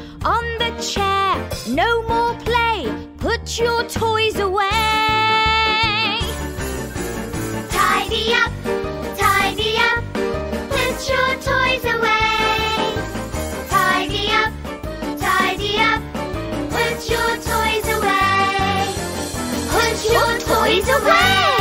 on the chair. No more play. Put your toys away. Tidy up, tidy up. Put your toys away. Tidy up, tidy up. Put your toys away. Put your toys away.